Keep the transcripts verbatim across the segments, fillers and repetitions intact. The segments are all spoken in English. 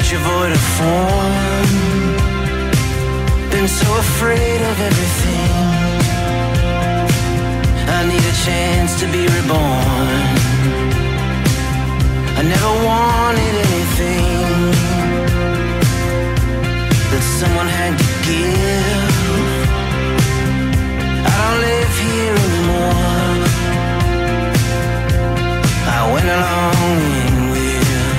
your void of form. Been so afraid of everything. I need a chance to be reborn. I never wanted anything that someone had to give. I don't live here anymore. I went along in with you.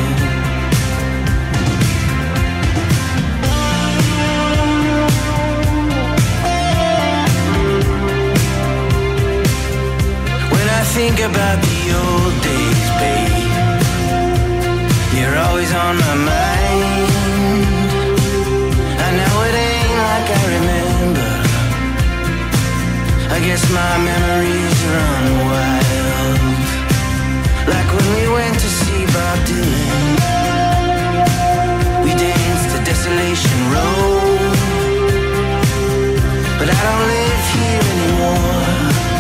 When I think about the old days, babe, you're always on my mind. I know it ain't like I remember. I guess my memories run wild. Like when we went to see Bob Dylan. We danced to Desolation Road. But I don't live here anymore.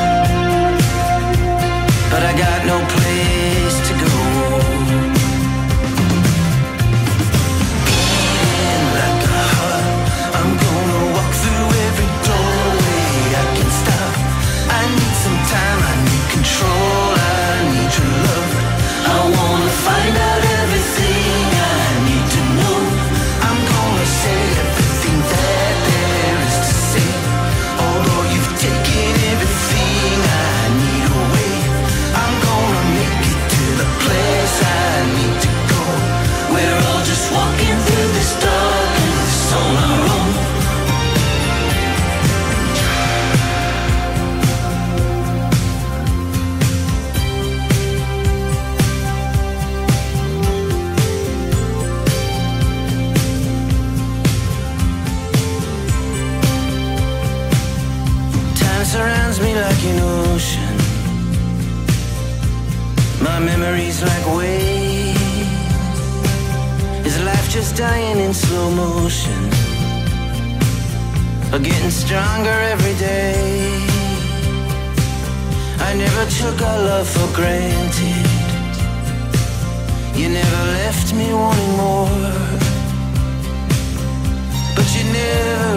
But I got no place to go. Beating like a heart, I'm gonna walk through every doorway I can stop. I need some time, I need control, I need your love. I wanna find out everything I need to know. I'm gonna say everything that there is to say. Although you've taken everything I need away, I'm gonna make it to the place I need to go. We're all just walking through this darkness on our own. Time surrounds me like an ocean. My memories like waves. Is life just dying in slow motion? Or getting stronger every day? I never took our love for granted. You never left me wanting more. But you never